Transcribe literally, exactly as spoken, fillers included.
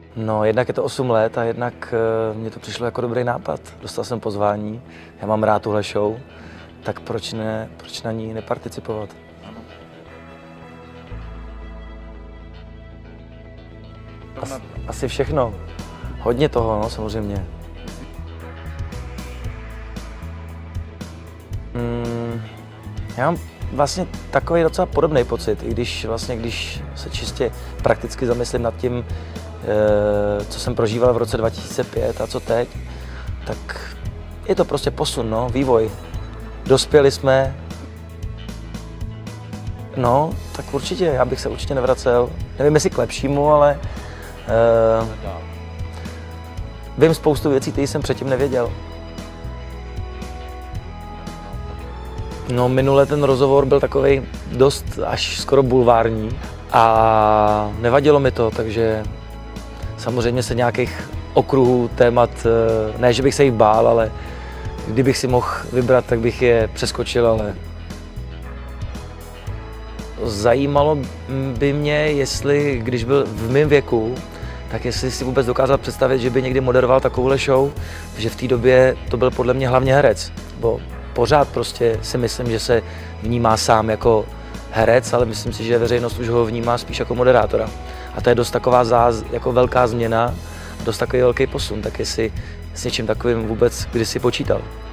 No, jednak je to osm let a jednak uh, mně to přišlo jako dobrý nápad. Dostal jsem pozvání, já mám rád tuhle show, tak proč ne, proč na ní neparticipovat? As, asi všechno. Hodně toho, no, samozřejmě. Mm, já mám vlastně takový docela podobný pocit, i když vlastně, když se čistě prakticky zamyslím nad tím, co jsem prožíval v roce dva tisíce pět a co teď, tak je to prostě posun, no, vývoj. Dospěli jsme, no, tak určitě, já bych se určitě nevracel. Nevím, jestli k lepšímu, ale uh, vím spoustu věcí, které jsem předtím nevěděl. No, minule ten rozhovor byl takovej dost až skoro bulvární a nevadilo mi to, takže samozřejmě se nějakých okruhů, témat, ne, že bych se jich bál, ale kdybych si mohl vybrat, tak bych je přeskočil, ale zajímalo by mě, jestli, když byl v mém věku, tak jestli si vůbec dokázal představit, že by někdy moderoval takovouhle show, že v té době to byl podle mě hlavně herec. Bo pořád prostě si myslím, že se vnímá sám jako herec, ale myslím si, že veřejnost už ho vnímá spíš jako moderátora. A to je dost taková záz, jako velká změna, dost takový velký posun, tak jestli s něčím takovým vůbec kdysi počítal.